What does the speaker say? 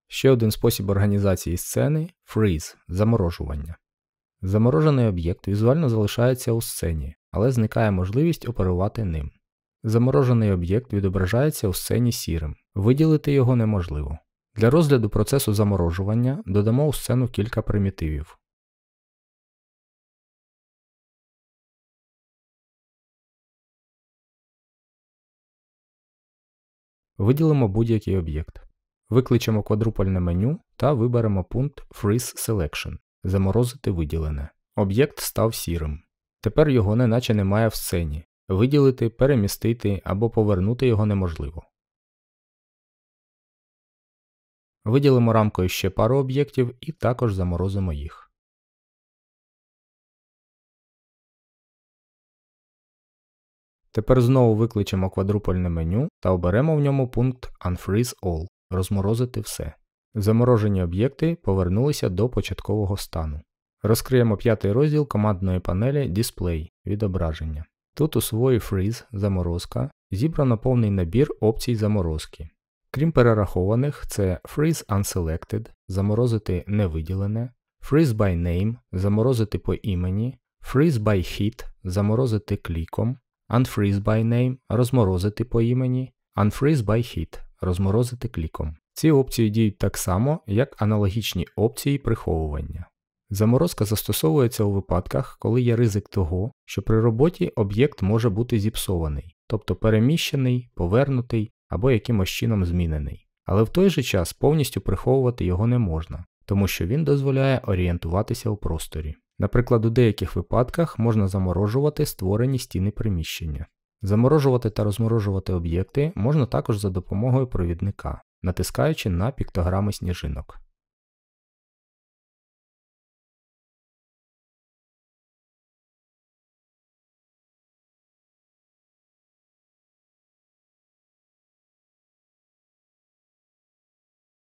Ще один спосіб організації сцени – freeze – заморожування. Заморожений об'єкт візуально залишається у сцені, але зникає можливість оперувати ним. Заморожений об'єкт відображається у сцені сірим. Виділити його неможливо. Для розгляду процесу заморожування додамо у сцену кілька примітивів. Виділимо будь-який об'єкт. Викличемо квадрупольне меню та виберемо пункт Freeze Selection – заморозити виділене. Об'єкт став сірим. Тепер його неначе немає в сцені. Виділити, перемістити або повернути його неможливо. Виділимо рамкою ще пару об'єктів і також заморозимо їх. Тепер знову викличемо квадрупольне меню та оберемо в ньому пункт Unfreeze All – розморозити все. Заморожені об'єкти повернулися до початкового стану. Розкриємо п'ятий розділ командної панелі Display – відображення. Тут у свої Freeze – заморозка зібрано повний набір опцій заморозки. Крім перерахованих, це Freeze Unselected – заморозити невиділене, Freeze by Name – заморозити по імені, Freeze by Hit – заморозити кліком, Unfreeze by Name – розморозити по імені, Unfreeze by Hit – розморозити кліком. Ці опції діють так само, як аналогічні опції приховування. Заморозка застосовується у випадках, коли є ризик того, що при роботі об'єкт може бути зіпсований, тобто переміщений, повернутий або якимось чином змінений. Але в той же час повністю приховувати його не можна, тому що він дозволяє орієнтуватися у просторі. Наприклад, у деяких випадках можна заморожувати створені стіни приміщення. Заморожувати та розморожувати об'єкти можна також за допомогою провідника, натискаючи на піктограми сніжинок.